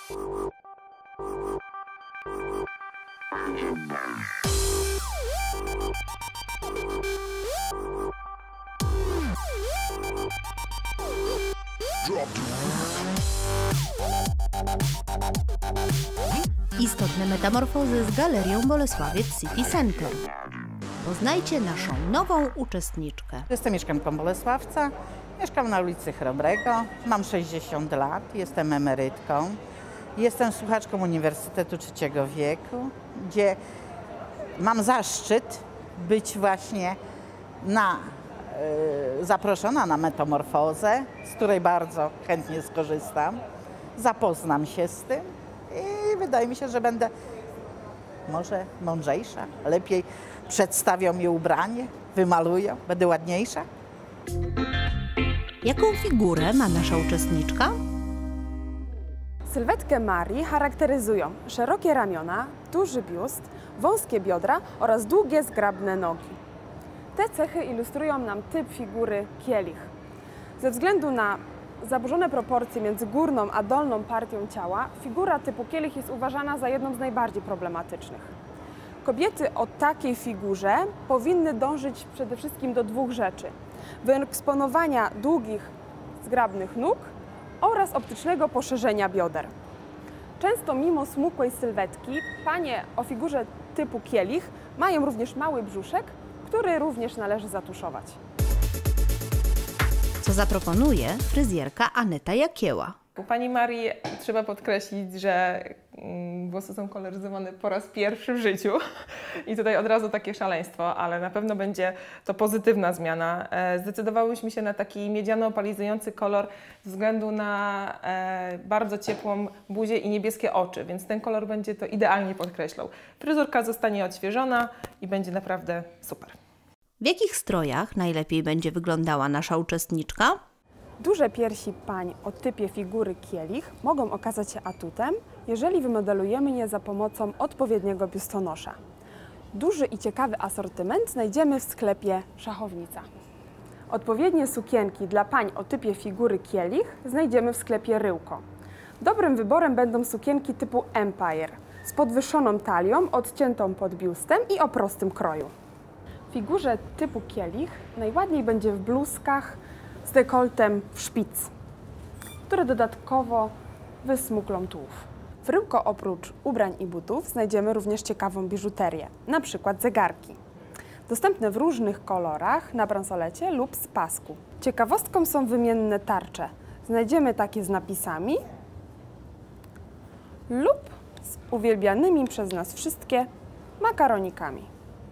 Istotne metamorfozy z Galerią Bolesławiec City Center. Poznajcie naszą nową uczestniczkę. Jestem mieszkanką Bolesławca, mieszkam na ulicy Chrobrego, mam 60 lat, jestem emerytką, jestem słuchaczką Uniwersytetu Trzeciego Wieku, gdzie mam zaszczyt być właśnie zaproszona na metamorfozę, z której bardzo chętnie skorzystam, zapoznam się z tym i wydaje mi się, że będę może mądrzejsza, lepiej przedstawią mi ubranie, wymalują, będę ładniejsza. Jaką figurę ma nasza uczestniczka? Sylwetkę Marii charakteryzują szerokie ramiona, duży biust, wąskie biodra oraz długie, zgrabne nogi. Te cechy ilustrują nam typ figury kielich. Ze względu na zaburzone proporcje między górną a dolną partią ciała, figura typu kielich jest uważana za jedną z najbardziej problematycznych. Kobiety o takiej figurze powinny dążyć przede wszystkim do dwóch rzeczy: wyeksponowania długich, zgrabnych nóg oraz optycznego poszerzenia bioder. Często mimo smukłej sylwetki panie o figurze typu kielich mają również mały brzuszek, który również należy zatuszować. Co zaproponuje fryzjerka Aneta Jakieła. U pani Marii trzeba podkreślić, że włosy są koloryzowane po raz pierwszy w życiu i tutaj od razu takie szaleństwo, ale na pewno będzie to pozytywna zmiana. Zdecydowałyśmy się na taki miedziano-opalizujący kolor ze względu na bardzo ciepłą buzię i niebieskie oczy, więc ten kolor będzie to idealnie podkreślał. Fryzurka zostanie odświeżona i będzie naprawdę super. W jakich strojach najlepiej będzie wyglądała nasza uczestniczka? Duże piersi pań o typie figury kielich mogą okazać się atutem, jeżeli wymodelujemy je za pomocą odpowiedniego biustonosza. Duży i ciekawy asortyment znajdziemy w sklepie Szachownica. Odpowiednie sukienki dla pań o typie figury kielich znajdziemy w sklepie Ryłko. Dobrym wyborem będą sukienki typu Empire z podwyższoną talią, odciętą pod biustem i o prostym kroju. W figurze typu kielich najładniej będzie w bluzkach z dekoltem w szpic, które dodatkowo wysmuklą tułów. W Ryłko oprócz ubrań i butów znajdziemy również ciekawą biżuterię, na przykład zegarki. Dostępne w różnych kolorach na bransolecie lub z pasku. Ciekawostką są wymienne tarcze. Znajdziemy takie z napisami lub z uwielbianymi przez nas wszystkie makaronikami.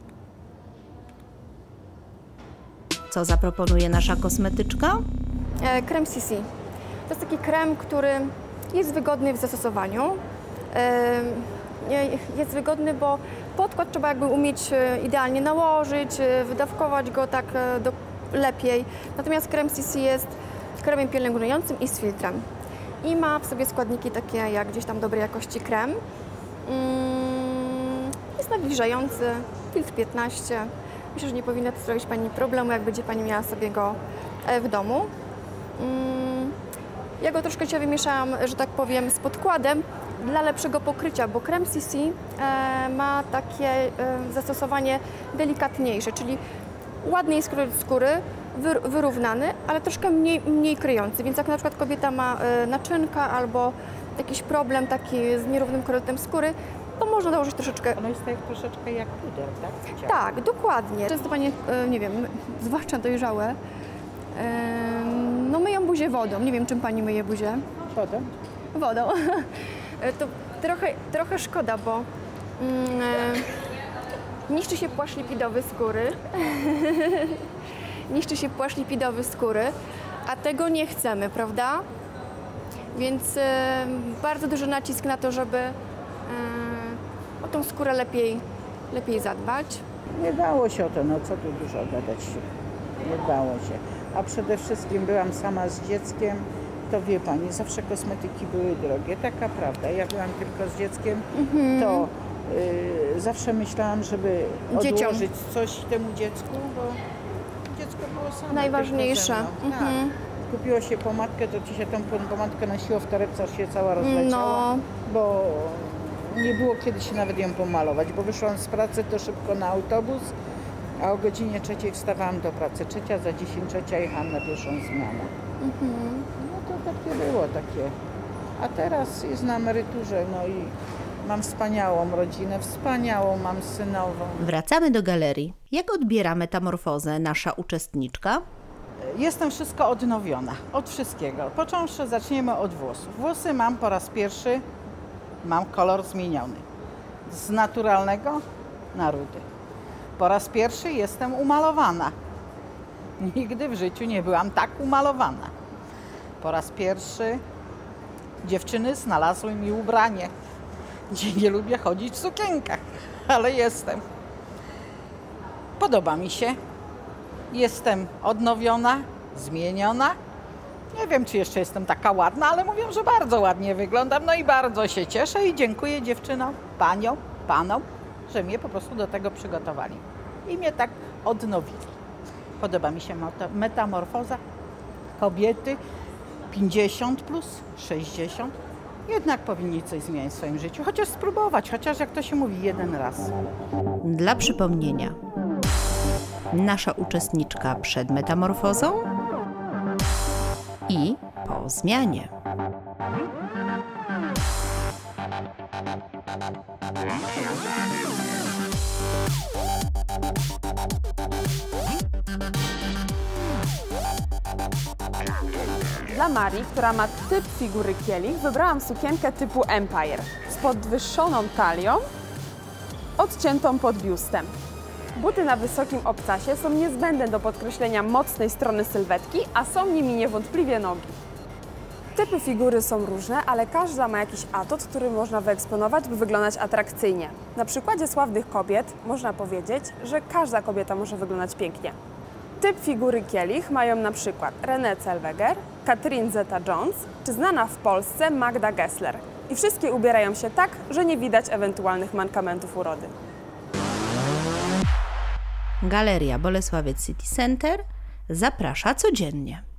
Co zaproponuje nasza kosmetyczka? Krem CC. To jest taki krem, który jest wygodny w zastosowaniu. Jest wygodny, bo podkład trzeba jakby umieć idealnie nałożyć, wydawkować go tak lepiej. Natomiast krem CC jest kremem pielęgnującym i z filtrem. I ma w sobie składniki takie jak gdzieś tam dobrej jakości krem. Jest nawilżający, filtr 15. Myślę, że nie powinna to zrobić Pani problemu, jak będzie Pani miała sobie go w domu. Ja go troszkę dzisiaj wymieszałam, że tak powiem, z podkładem dla lepszego pokrycia, bo krem CC ma takie zastosowanie delikatniejsze, czyli ładny jest kolor skóry, wyrównany, ale troszkę mniej kryjący, więc jak na przykład kobieta ma naczynka albo jakiś problem taki z nierównym kolorem skóry, to można dołożyć troszeczkę. Ono jest tak troszeczkę jak puder, tak? Tak, dokładnie. Często panie, nie wiem, zwłaszcza dojrzałe, no myją buzię wodą. Nie wiem, czym pani myje buzię? Wodą. Wodą. To trochę szkoda, bo niszczy się płaszcz lipidowy skóry. Niszczy się płaszcz lipidowy skóry, a tego nie chcemy, prawda? Więc bardzo duży nacisk na to, żeby o tą skórę lepiej zadbać. Nie dało się o to, no co tu dużo gadać. Nie dało się. A przede wszystkim byłam sama z dzieckiem, to wie Pani, zawsze kosmetyki były drogie, taka prawda. Ja byłam tylko z dzieckiem, to zawsze myślałam, żeby odłożyć coś temu dziecku, bo dziecko było samo. Najważniejsze. Tak. kupiło się pomadkę, to ci się tą pomadkę nosiło w torebce, aż się cała rozleciała, bo nie było kiedy się nawet ją pomalować, bo wyszłam z pracy to szybko na autobus, a o godzinie 3 wstawałam do pracy. 3 za 10, 3 jechałam na pierwszą zmianę. No to takie było, takie. A teraz jest na emeryturze, no i mam wspaniałą rodzinę, wspaniałą mam synową. Wracamy do galerii. Jak odbiera metamorfozę nasza uczestniczka? Jestem wszystko odnowiona, od wszystkiego. Począwszy, zaczniemy od włosów. Włosy mam po raz pierwszy, mam kolor zmieniony. Z naturalnego na rudy. Po raz pierwszy jestem umalowana. Nigdy w życiu nie byłam tak umalowana. Po raz pierwszy dziewczyny znalazły mi ubranie, gdzie nie lubię chodzić w sukienkach, ale jestem. Podoba mi się. Jestem odnowiona, zmieniona. Nie wiem, czy jeszcze jestem taka ładna, ale mówią, że bardzo ładnie wyglądam. No i bardzo się cieszę i dziękuję dziewczynom, paniom, panom, że mnie po prostu do tego przygotowali. I mnie tak odnowili. Podoba mi się metamorfoza kobiety 50 plus, 60. Jednak powinni coś zmienić w swoim życiu, chociaż spróbować, chociaż jak to się mówi, jeden raz. Dla przypomnienia, nasza uczestniczka przed metamorfozą i po zmianie. Dla Marii, która ma typ figury kielich, wybrałam sukienkę typu Empire z podwyższoną talią, odciętą pod biustem. Buty na wysokim obcasie są niezbędne do podkreślenia mocnej strony sylwetki, a są nimi niewątpliwie nogi. Typy figury są różne, ale każda ma jakiś atut, który można wyeksponować, by wyglądać atrakcyjnie. Na przykładzie sławnych kobiet można powiedzieć, że każda kobieta może wyglądać pięknie. Typ figury kielich mają na przykład Renée Zellweger, Catherine Zeta-Jones czy znana w Polsce Magda Gessler. I wszystkie ubierają się tak, że nie widać ewentualnych mankamentów urody. Galeria Bolesławiec City Center zaprasza codziennie.